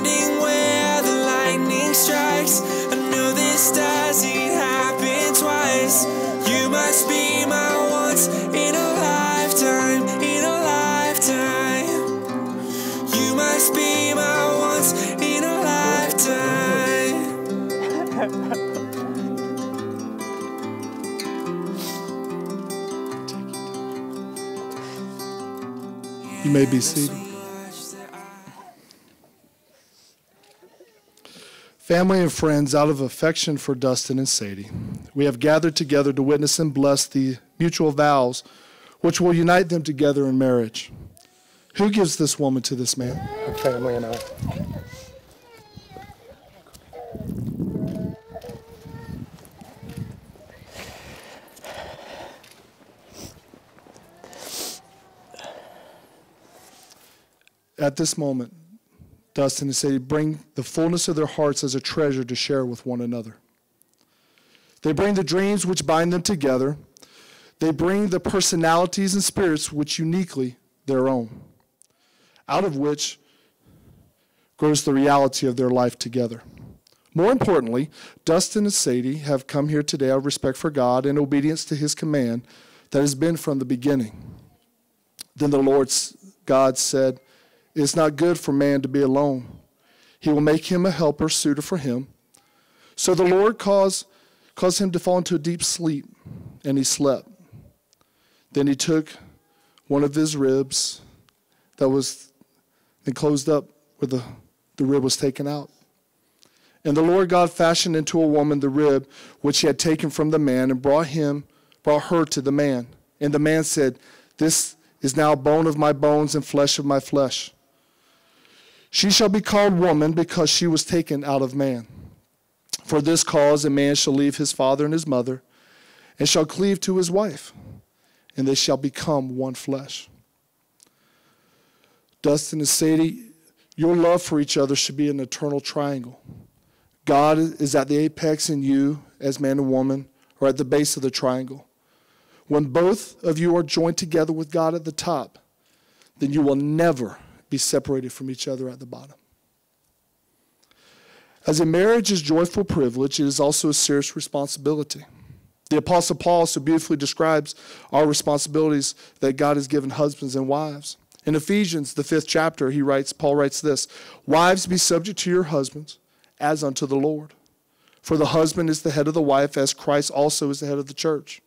standing where the lightning strikes. I know this doesn't happen twice. You must be my once in a lifetime, in a lifetime. You must be my once in a lifetime. You may be seated. Family and friends, out of affection for Dustin and Sadie, we have gathered together to witness and bless the mutual vows which will unite them together in marriage. Who gives this woman to this man? Her family and I. At this moment, Dustin and Sadie bring the fullness of their hearts as a treasure to share with one another. They bring the dreams which bind them together. They bring the personalities and spirits which uniquely their own, out of which grows the reality of their life together. More importantly, Dustin and Sadie have come here today out of respect for God and obedience to his command that has been from the beginning. Then the Lord God said, "It's not good for man to be alone. He will make him a helper suited for him." So the Lord caused him to fall into a deep sleep, and he slept. Then he took one of his ribs that was then closed up where the rib was taken out. And the Lord God fashioned into a woman the rib which he had taken from the man and brought her to the man. And the man said, "This is now bone of my bones and flesh of my flesh. She shall be called woman because she was taken out of man. For this cause a man shall leave his father and his mother and shall cleave to his wife, and they shall become one flesh." Dustin and Sadie, your love for each other should be an eternal triangle. God is at the apex and you, as man and woman, are at the base of the triangle. When both of you are joined together with God at the top, then you will never be separated from each other at the bottom. As a marriage is a joyful privilege, it is also a serious responsibility. The Apostle Paul so beautifully describes our responsibilities that God has given husbands and wives. In Ephesians, the 5th chapter, Paul writes this, "Wives, be subject to your husbands, as unto the Lord. For the husband is the head of the wife, as Christ also is the head of the church,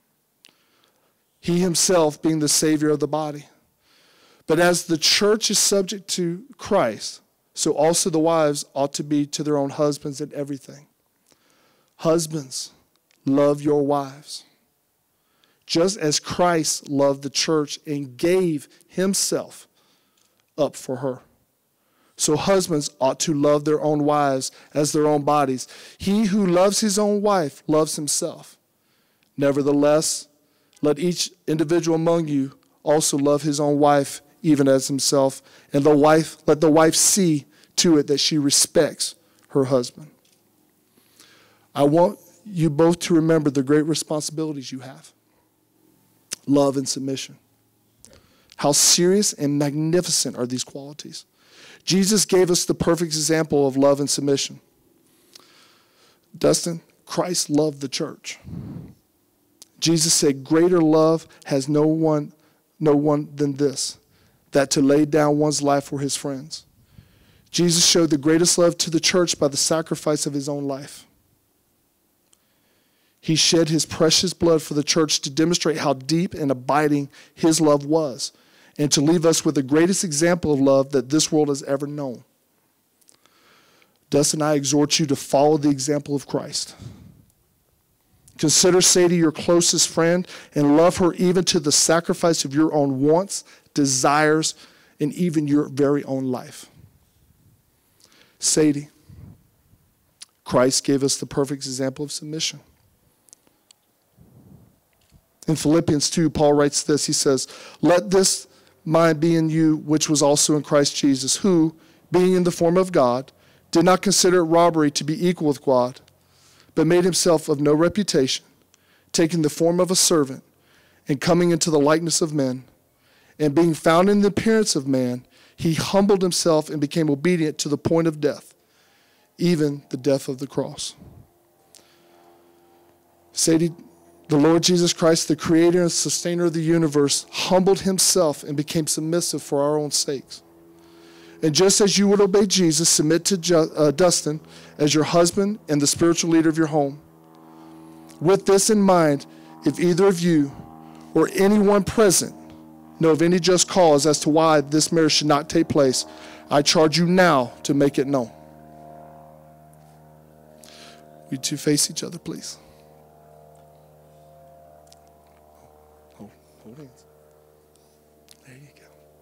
he himself being the Savior of the body. But as the church is subject to Christ, so also the wives ought to be to their own husbands in everything. Husbands, love your wives, just as Christ loved the church and gave himself up for her. So husbands ought to love their own wives as their own bodies. He who loves his own wife loves himself. Nevertheless, let each individual among you also love his own wife even as himself, and let the wife see to it that she respects her husband." I want you both to remember the great responsibilities you have. Love and submission. How serious and magnificent are these qualities? Jesus gave us the perfect example of love and submission. Dustin, Christ loved the church. Jesus said, "Greater love has no one than this, that to lay down one's life for his friends." Jesus showed the greatest love to the church by the sacrifice of his own life. He shed his precious blood for the church to demonstrate how deep and abiding his love was, and to leave us with the greatest example of love that this world has ever known. Dustin, I exhort you to follow the example of Christ. Consider Sadie your closest friend and love her even to the sacrifice of your own wants, desires, and even your very own life. Sadie, Christ gave us the perfect example of submission. In Philippians 2, Paul writes this. He says, "Let this mind be in you, which was also in Christ Jesus, who, being in the form of God, did not consider it robbery to be equal with God, but made himself of no reputation, taking the form of a servant, and coming into the likeness of men, and being found in the appearance of man, He humbled himself and became obedient to the point of death, even the death of the cross. Sadie, the Lord Jesus Christ, the creator and sustainer of the universe, humbled himself and became submissive for our own sakes. And just as you would obey Jesus, submit to Dustin as your husband and the spiritual leader of your home. With this in mind, if either of you or anyone present know of any just cause as to why this marriage should not take place, I charge you now to make it known. You two face each other, please. Hold hands. There you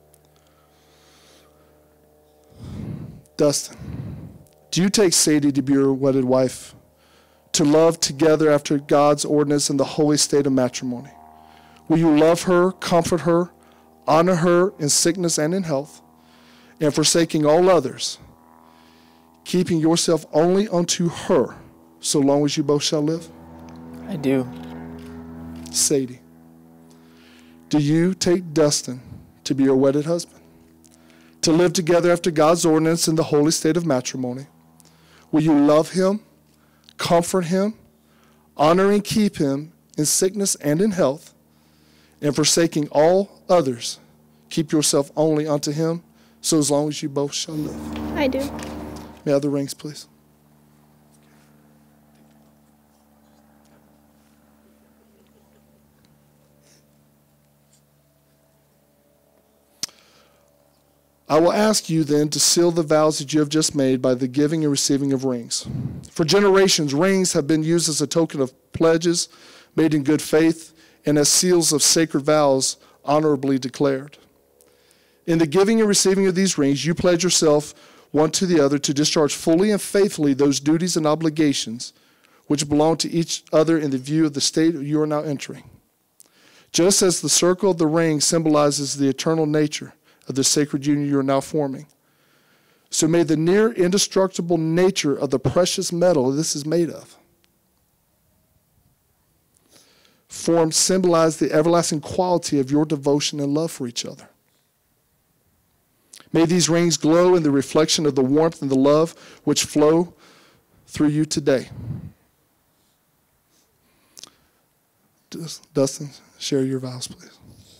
go. Dustin, do you take Sadie to be your wedded wife, to love together after God's ordinance in the holy state of matrimony? Will you love her, comfort her, honor her in sickness and in health, and forsaking all others, keeping yourself only unto her, so long as you both shall live? I do. Sadie, do you take Dustin to be your wedded husband, to live together after God's ordinance in the holy state of matrimony? Will you love him, comfort him, honor and keep him in sickness and in health, and forsaking all others, keep yourself only unto him, so as long as you both shall live? I do. May I have the rings, please? I will ask you then to seal the vows that you have just made by the giving and receiving of rings. For generations, rings have been used as a token of pledges made in good faith and as seals of sacred vows honorably declared. In the giving and receiving of these rings, you pledge yourself one to the other to discharge fully and faithfully those duties and obligations which belong to each other in the view of the state you are now entering. Just as the circle of the ring symbolizes the eternal nature of the sacred union you are now forming, so may the near indestructible nature of the precious metal this is made of symbolize the everlasting quality of your devotion and love for each other. May these rings glow in the reflection of the warmth and the love which flow through you today. Dustin, share your vows, please.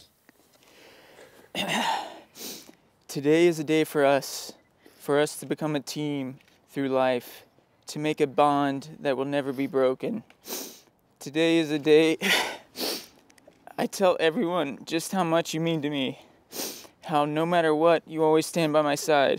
Today is a day for us to become a team through life, to make a bond that will never be broken. Today is a day I tell everyone just how much you mean to me, how no matter what, you always stand by my side,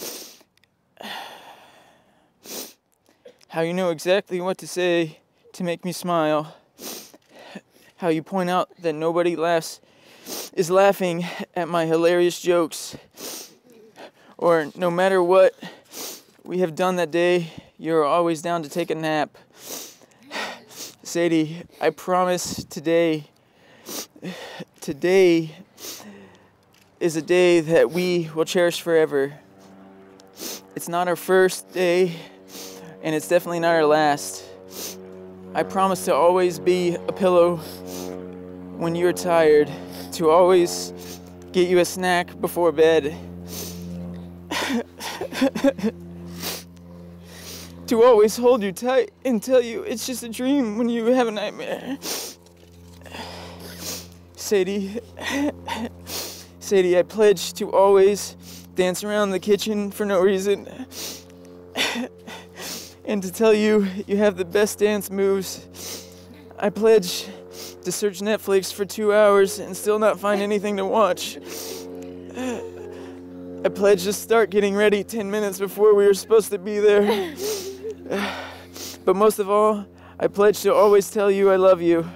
how you know exactly what to say to make me smile, how you point out that nobody is laughing at my hilarious jokes, or no matter what we have done that day, you're always down to take a nap. Sadie, I promise today is a day that we will cherish forever. It's not our first day, and it's definitely not our last. I promise to always be a pillow when you're tired, to always get you a snack before bed, to always hold you tight and tell you it's just a dream when you have a nightmare. Sadie, I pledge to always dance around the kitchen for no reason, and to tell you you have the best dance moves. I pledge to search Netflix for 2 hours and still not find anything to watch. I pledge to start getting ready 10 minutes before we were supposed to be there. But most of all, I pledge to always tell you I love you.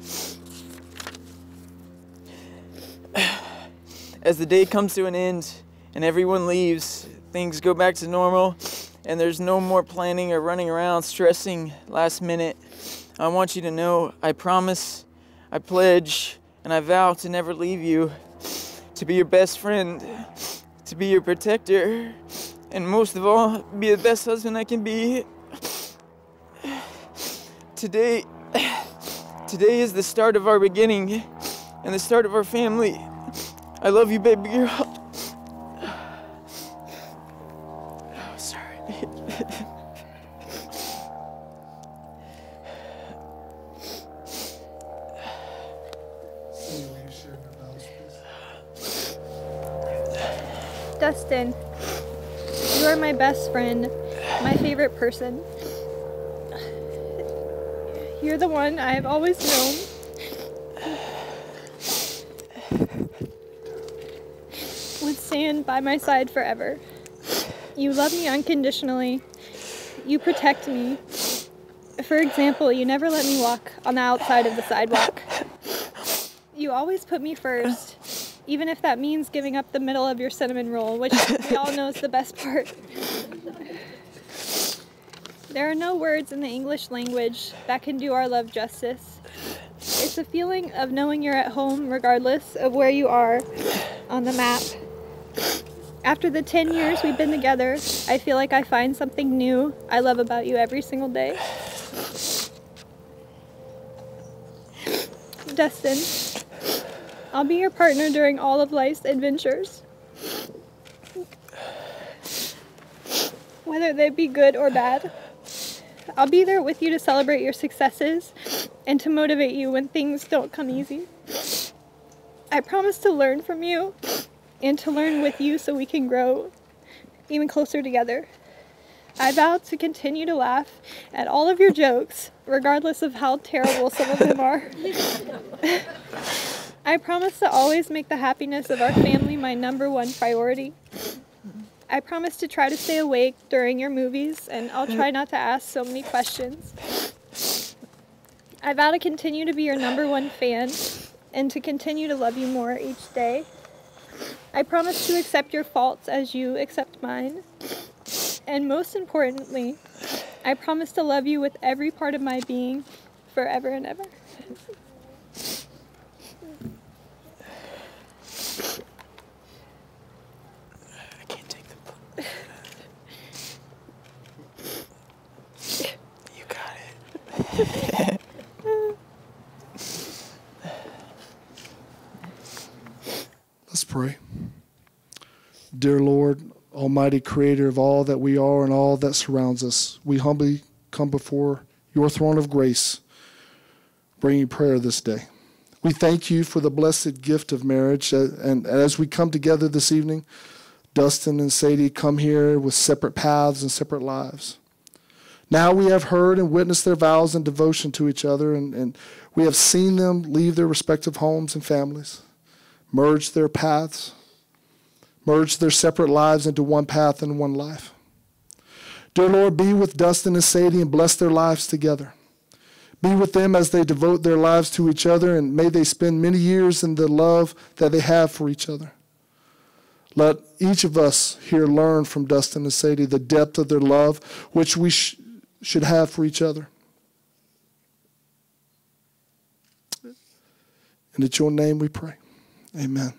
As the day comes to an end and everyone leaves, things go back to normal, and there's no more planning or running around stressing last minute, I want you to know I promise, I pledge, and I vow to never leave you, to be your best friend, to be your protector, and most of all, be the best husband I can be. Today is the start of our beginning and the start of our family. I love you, baby girl. Dustin, you are my best friend, my favorite person. You're the one I have always known. Would stand by my side forever. You love me unconditionally. You protect me. For example, you never let me walk on the outside of the sidewalk. You always put me first, even if that means giving up the middle of your cinnamon roll, which we all know is the best part. There are no words in the English language that can do our love justice. It's a feeling of knowing you're at home regardless of where you are on the map. After the 10 years we've been together, I feel like I find something new I love about you every single day. Dustin, I'll be your partner during all of life's adventures. Whether they be good or bad. I'll be there with you to celebrate your successes and to motivate you when things don't come easy. I promise to learn from you and to learn with you so we can grow even closer together. I vow to continue to laugh at all of your jokes, regardless of how terrible some of them are. I promise to always make the happiness of our family my #1 priority. I promise to try to stay awake during your movies, and I'll try not to ask so many questions. I vow to continue to be your #1 fan and to continue to love you more each day. I promise to accept your faults as you accept mine. And most importantly, I promise to love you with every part of my being forever and ever. I can't take the book. You got it. Let's pray. Dear Lord, Almighty Creator of all that we are and all that surrounds us, we humbly come before your throne of grace, bringing prayer this day. We thank you for the blessed gift of marriage, and as we come together this evening, Dustin and Sadie come here with separate paths and separate lives. Now we have heard and witnessed their vows and devotion to each other, and we have seen them leave their respective homes and families, merge their paths, merge their separate lives into one path and one life. Dear Lord, be with Dustin and Sadie and bless their lives together. Be with them as they devote their lives to each other, and may they spend many years in the love that they have for each other. Let each of us here learn from Dustin and Sadie the depth of their love, which we should have for each other. And it's your name we pray. Amen.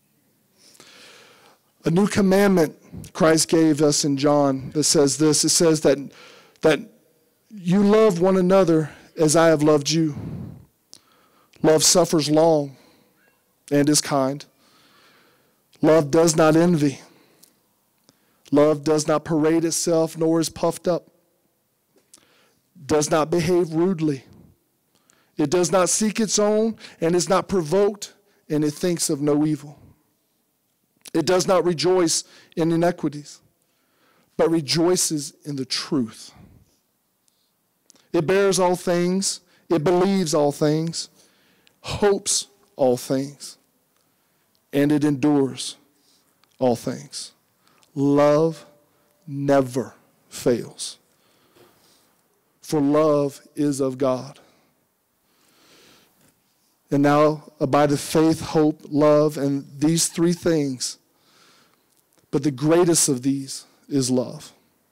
A new commandment Christ gave us in John that says this. It says that you love one another as I have loved you. Love suffers long and is kind. Love does not envy. Love does not parade itself, nor is puffed up. Does not behave rudely. It does not seek its own and is not provoked, and it thinks of no evil. It does not rejoice in iniquities, but rejoices in the truth. It bears all things, it believes all things, hopes all things, and it endures all things. Love never fails, for love is of God. And now abideth faith, hope, love, and these three things. But the greatest of these is love.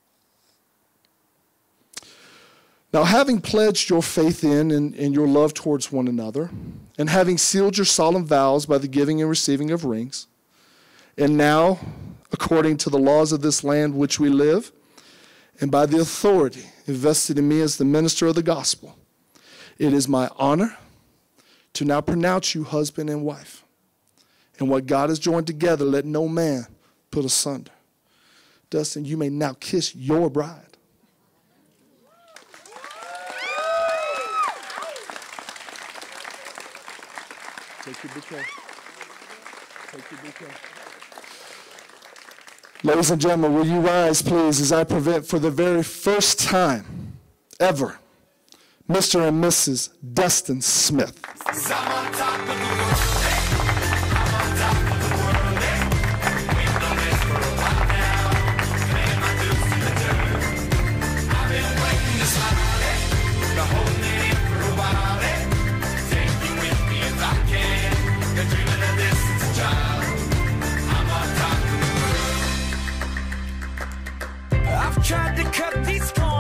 Now, having pledged your faith in and your love towards one another, and having sealed your solemn vows by the giving and receiving of rings, and now, according to the laws of this land which we live, and by the authority invested in me as the minister of the gospel, it is my honor to now pronounce you husband and wife. And what God has joined together, let no man put asunder. Dustin, you may now kiss your bride. Take your bouquet. Take your bouquet. Ladies and gentlemen, will you rise, please, as I present for the very first time ever, Mr. and Mrs. Dustin Smith. I've tried to cut these corners.